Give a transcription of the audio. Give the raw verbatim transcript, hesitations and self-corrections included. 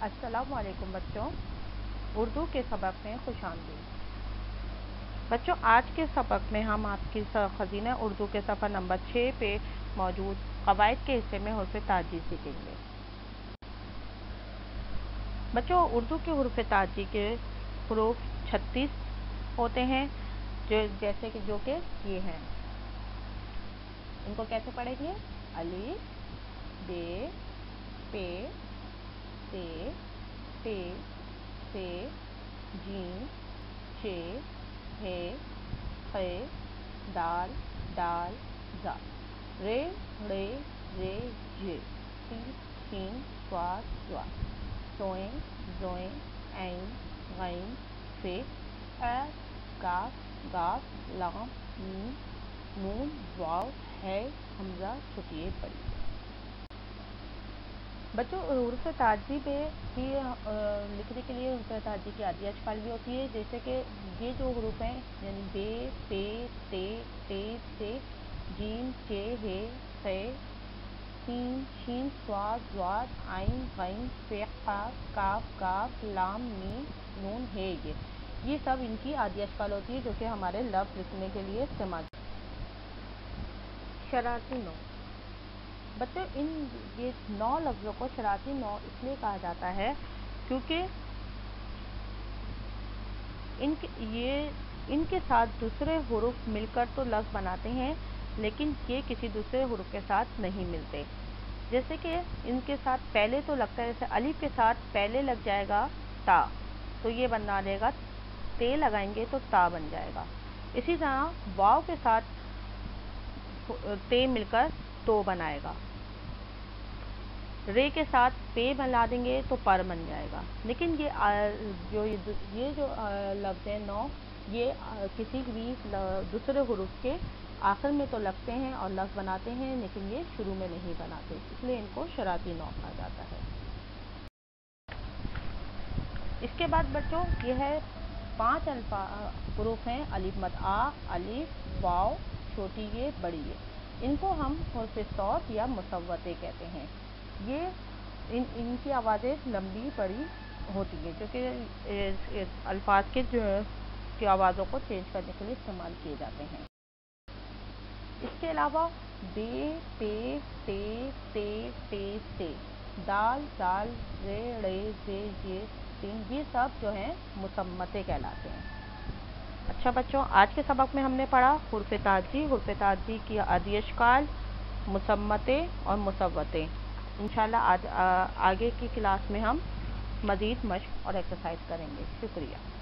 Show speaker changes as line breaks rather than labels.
अस्सलाम वालेकुम बच्चों, उर्दू के सबक में खुश आमदीद। बच्चों, आज के सबक में हम आपकी खजीना उर्दू के सफ़ा नंबर छः पे मौजूद कवायद के हिस्से में हुर्फ़ ताजी सीखेंगे। बच्चों, उर्दू के हुर्फ़ ताजी के हुरूफ छत्तीस होते हैं, जो जैसे कि जो कि ये हैं। इनको कैसे पढ़ेंगे? अलिफ, बे, पे, ते, ते, से, जीम, चे, हे, खे, दाल, दाल, जा, रे, रे, रे, जे, सीन, शीन, स्वाद, स्वाद, सोएं, जोएं, ऐन, गैन, फे, ऐ, काफ, गाफ, लाम, मीम, नून, वाव, है, हमजा, छुटिए पढ़िए। बच्चों, हुर्फ़ ताजी पे भी लिखने के लिए हुर्फ़ ताजी की आदि अशकाल भी होती है, जैसे कि ये जो हुरूफ हैं यानी बे, पे, ते, ते, से, जीम, चे, हे, खे, सीन, शीन, स्वाद, ज़ाद, आइन, गैन, फे, काफ, काफ, गाफ, लाम, मीम, नून, है, ये ये सब इनकी आदि अशकाल होती है, जो कि हमारे लफ्ज़ लिखने के लिए इस्तेमाल। शरारती नौ। बच्चों, इन ये नौ लफ्ज़ों को शरारती नौ इसलिए कहा जाता है क्योंकि इनके ये इनके साथ दूसरे हुरूफ मिलकर तो लफ्ज़ बनाते हैं, लेकिन ये किसी दूसरे हुरूफ के साथ नहीं मिलते। जैसे कि इनके साथ पहले तो लगता है, जैसे अलिफ के साथ पहले लग जाएगा ता, तो ये बना रहेगा, ते लगाएंगे तो ता बन जाएगा। इसी तरह वाव के साथ ते मिलकर तो बनाएगा, रे के साथ पे मिला देंगे तो पर बन जाएगा। लेकिन ये जो ये जो लफ्ज़ हैं नौ, ये किसी भी दूसरे हुरूफ के आखिर में तो लगते हैं और लफ्ज़ बनाते हैं, लेकिन ये शुरू में नहीं बनाते, इसलिए इनको शरारती नौ कहा जाता है। इसके बाद बच्चों, ये है पांच अल्फा हुरूफ हैं, अलिफ मद आ, अलिफ, वाव, छोटी ये, बड़ी ये। इनको हम हुर्फ़ सौत या मुसव्वते कहते हैं। ये इन इनकी आवाज़ें लंबी बड़ी होती हैं, जो कि अल्फाज के जो की आवाज़ों को चेंज करने के लिए इस्तेमाल किए जाते हैं। इसके अलावा बे, पे, ते, ते, ते, से, दाल, दाल, रे, रे, जे, जे, तीन, ये सब जो हैं मुसम्मते कहलाते हैं। अच्छा बच्चों, आज के सबक में हमने पढ़ा हुर्फ़ ताजी, हुर्फ़ ताजी की आदि अशकाल, मुसम्मते और मुसव्वते। इंशाल्लाह आज आ, आगे की क्लास में हम मज़ीद मश्क और एक्सरसाइज करेंगे। शुक्रिया।